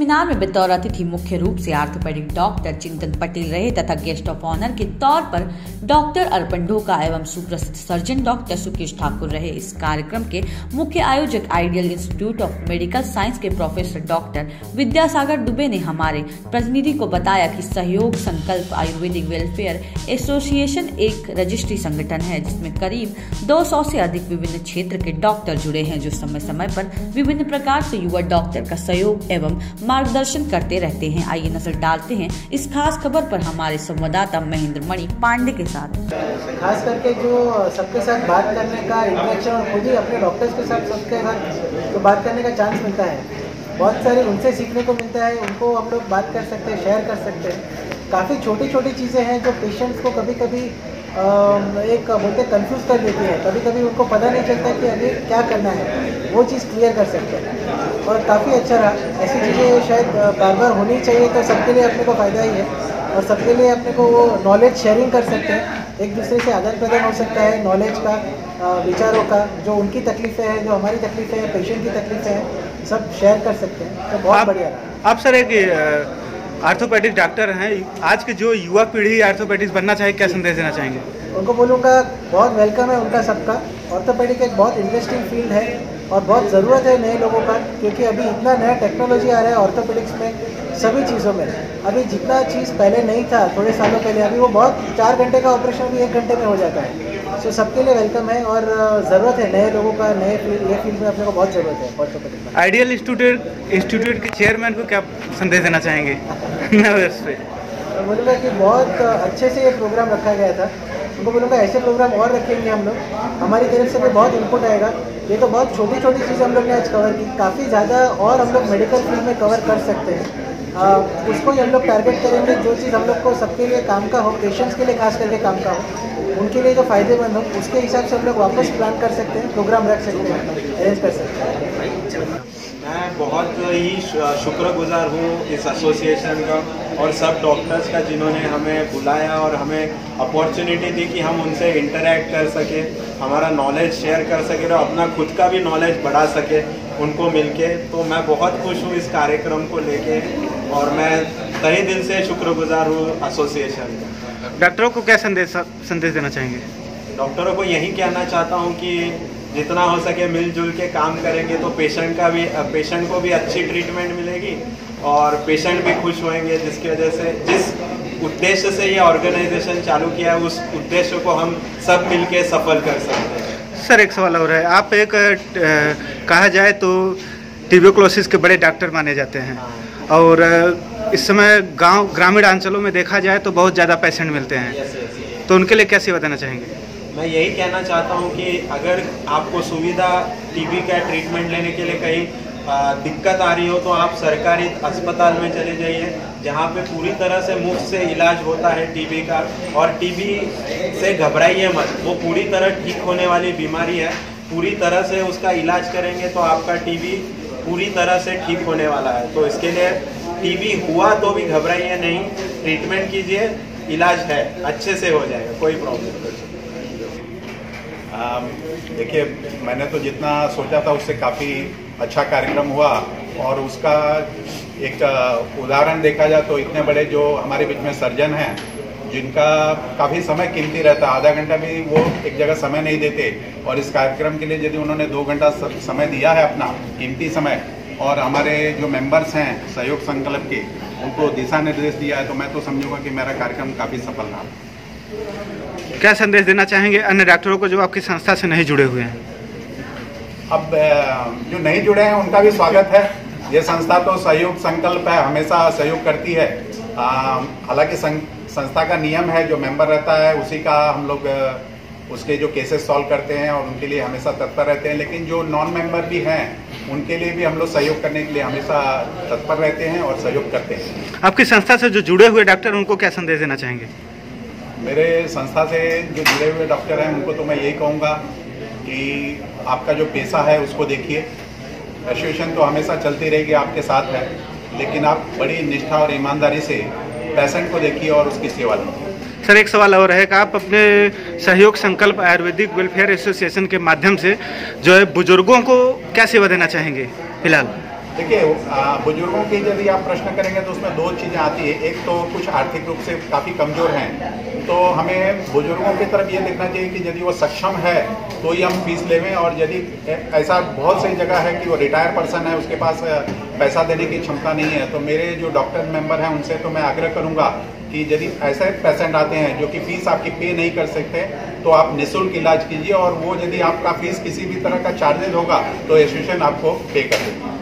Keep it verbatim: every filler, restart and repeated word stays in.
Seminar में बतौर अतिथि मुख्य रूप से आर्थोपेडिक डॉक्टर चिंतन पटेल रहे तथा गेस्ट ऑफ ऑनर के तौर पर डॉक्टर अर्पण ढोका एवं सुप्रसिद्ध सर्जन डॉक्टर सुकेश ठाकुर रहे। इस कार्यक्रम के मुख्य आयोजक ideal institute of medical science के प्रोफेसर डॉक्टर विद्यासागर दुबे ने हमारे प्रतिनिधि को बताया कि सहयोग संकल्प आयुर्वेदिक वेलफेयर एसोसिएशन एक रजिस्ट्री संगठन है जिसमें करीब दो सौ से अधिक विभिन्न क्षेत्र के डॉक्टर जुड़े हैं, जो समय समय पर विभिन्न प्रकार से युवा डॉक्टर का सहयोग एवं मार्गदर्शन करते रहते हैं। आइए नजर डालते हैं इस खास खबर पर हमारे संवाददाता महेंद्र मणि पांडे के साथ। खास करके जो सबके साथ बात करने का इंटरेक्शन और खुद ही अपने डॉक्टर्स के साथ सबके साथ तो बात करने का चांस मिलता है, बहुत सारे उनसे सीखने को मिलता है, उनको हम लोग बात कर सकते हैं, शेयर कर सकते हैं। काफ़ी छोटी छोटी चीज़ें हैं जो पेशेंट्स को कभी कभी एक बोलते कंफ्यूज कर देती है, कभी कभी उनको पता नहीं चलता कि अभी क्या करना है, वो चीज़ क्लियर कर सकते हैं और काफ़ी अच्छा रहा। ऐसी चीज़ें शायद बार बार होनी चाहिए, तो सबके लिए अपने को फ़ायदा ही है और सबके लिए अपने को वो नॉलेज शेयरिंग कर सकते हैं, एक दूसरे से आदान प्रदान हो सकता है नॉलेज का, विचारों का, जो उनकी तकलीफ़ें हैं, जो हमारी तकलीफ़ें हैं, पेशेंट की तकलीफ़ें हैं, सब शेयर कर सकते हैं, तो बहुत बढ़िया रहा। आप सर एक आर्थोपेडिक डॉक्टर हैं, आज के जो युवा पीढ़ी आर्थोपेडिक्स बनना चाहे, क्या संदेश देना चाहेंगे? उनको बोलूँगा बहुत वेलकम है उनका सबका। ऑर्थोपेडिक एक बहुत इंटरेस्टिंग फील्ड है और बहुत ज़रूरत है नए लोगों का, क्योंकि अभी इतना नया टेक्नोलॉजी आ रहा है ऑर्थोपेडिक्स में, सभी चीज़ों में। अभी जितना चीज़ पहले नहीं था थोड़े सालों पहले, अभी वो बहुत चार घंटे का ऑपरेशन भी एक घंटे में हो जाता है। सो सबके लिए वेलकम है और ज़रूरत है नए लोगों का, नए फील्ड, ये फील्ड में अपने को बहुत ज़रूरत है ऑर्थोपेडिक। आइडियल इंस्टीट्यूट इंस्टीट्यूट के चेयरमैन को क्या संदेश देना चाहेंगे? मैं बोलूँगा कि बहुत अच्छे से ये प्रोग्राम रखा गया था, उनको बोलूँगा ऐसे प्रोग्राम और रखेंगे हम लोग, हमारी तरफ से भी बहुत इनपुट आएगा। ये तो बहुत छोटी छोटी चीज़ हम लोग ने आज कवर की, काफ़ी ज़्यादा और हम लोग मेडिकल फील्ड में कवर कर सकते हैं। आ, उसको ही हम लोग टारगेट करेंगे, जो चीज़ हम लोग को सबके लिए काम का हो, पेशेंट्स के लिए खास करके काम का हो, उनके लिए जो फ़ायदेमंद हो, उसके हिसाब से हम लोग वापस प्लान कर सकते हैं, प्रोग्राम रख सकते हैं, अरेंज कर सकते हैं। मैं बहुत ही शुक्रगुजार हूँ इस एसोसिएशन का और सब डॉक्टर्स का जिन्होंने हमें बुलाया और हमें अपॉर्चुनिटी दी कि हम उनसे इंटरेक्ट कर सके, हमारा नॉलेज शेयर कर सके और अपना खुद का भी नॉलेज बढ़ा सके उनको मिलके। तो मैं बहुत खुश हूँ इस कार्यक्रम को लेके और मैं तहे दिल से शुक्रगुजार हूँ एसोसिएशन का। डॉक्टरों को क्या संदेश संदेश देना चाहेंगे? डॉक्टरों को यही कहना चाहता हूँ कि जितना हो सके मिलजुल के काम करेंगे तो पेशेंट का भी पेशेंट को भी अच्छी ट्रीटमेंट मिलेगी और पेशेंट भी खुश होंगे, जिसकी वजह से जिस उद्देश्य से ये ऑर्गेनाइजेशन चालू किया है उस उद्देश्य को हम सब मिलके सफल कर सकते हैं। सर एक सवाल हो रहा है, आप एक आ, कहा जाए तो ट्यूबरकुलोसिस के बड़े डॉक्टर माने जाते हैं और इस समय गांव ग्रामीण अंचलों में देखा जाए तो बहुत ज़्यादा पेशेंट मिलते हैं, तो उनके लिए क्या सेवा देना चाहेंगे? मैं यही कहना चाहता हूं कि अगर आपको सुविधा टीबी का ट्रीटमेंट लेने के लिए कहीं दिक्कत आ रही हो तो आप सरकारी अस्पताल में चले जाइए, जहां पे पूरी तरह से मुफ्त से इलाज होता है टीबी का। और टीबी से घबराइए मत, वो पूरी तरह ठीक होने वाली बीमारी है, पूरी तरह से उसका इलाज करेंगे तो आपका टीबी पूरी तरह से ठीक होने वाला है। तो इसके लिए टीबी हुआ तो भी घबराइए नहीं, ट्रीटमेंट कीजिए, इलाज है, अच्छे से हो जाएगा, कोई प्रॉब्लम नहीं। देखिए, मैंने तो जितना सोचा था उससे काफ़ी अच्छा कार्यक्रम हुआ और उसका एक उदाहरण देखा जाए तो इतने बड़े जो हमारे बीच में सर्जन हैं जिनका काफ़ी समय कीमती रहता, आधा घंटा भी वो एक जगह समय नहीं देते और इस कार्यक्रम के लिए यदि उन्होंने दो घंटा समय दिया है अपना कीमती समय और हमारे जो मेंबर्स हैं सहयोग संकल्प के उनको दिशा निर्देश दिया है, तो मैं तो समझूंगा कि मेरा कार्यक्रम काफ़ी सफल रहा। क्या संदेश देना चाहेंगे अन्य डॉक्टरों को जो आपकी संस्था से नहीं जुड़े हुए हैं? अब जो नहीं जुड़े हैं उनका भी स्वागत है। ये संस्था तो सहयोग संकल्प है, हमेशा सहयोग करती है। हालांकि संस्था का नियम है जो मेंबर रहता है उसी का हम लोग उसके जो केसेस सॉल्व करते हैं और उनके लिए हमेशा तत्पर रहते हैं, लेकिन जो नॉन मेंबर भी हैं उनके लिए भी हम लोग सहयोग करने के लिए हमेशा तत्पर रहते हैं और सहयोग करते हैं। आपकी संस्था से जो जुड़े हुए डॉक्टर उनको क्या संदेश देना चाहेंगे? मेरे संस्था से जो जुड़े हुए डॉक्टर हैं उनको तो मैं यही कहूँगा कि आपका जो पेशा है उसको देखिए, एसोसिएशन तो हमेशा चलती रहेगी, आपके साथ है, लेकिन आप बड़ी निष्ठा और ईमानदारी से पेशेंट को देखिए और उसकी सेवा लीजिए। सर एक सवाल और है कि आप अपने सहयोग संकल्प आयुर्वेदिक वेलफेयर एसोसिएशन के माध्यम से जो है बुजुर्गों को क्या सेवा देना चाहेंगे फिलहाल? देखिए, बुजुर्गों की यदि आप प्रश्न करेंगे तो उसमें दो चीज़ें आती है। एक तो कुछ आर्थिक रूप से काफ़ी कमज़ोर हैं, तो हमें बुजुर्गों की तरफ ये देखना चाहिए कि यदि वो सक्षम है तो ही हम फीस लेवें, और यदि ऐसा बहुत सी जगह है कि वो रिटायर पर्सन है, उसके पास पैसा देने की क्षमता नहीं है, तो मेरे जो डॉक्टर मेंबर हैं उनसे तो मैं आग्रह करूँगा कि यदि ऐसे पेशेंट आते हैं जो कि फीस आपकी पे नहीं कर सकते, तो आप निःशुल्क इलाज कीजिए, और वो यदि आपका फीस किसी भी तरह का चार्जेज होगा तो एसोसिएशन आपको पे कर देगी।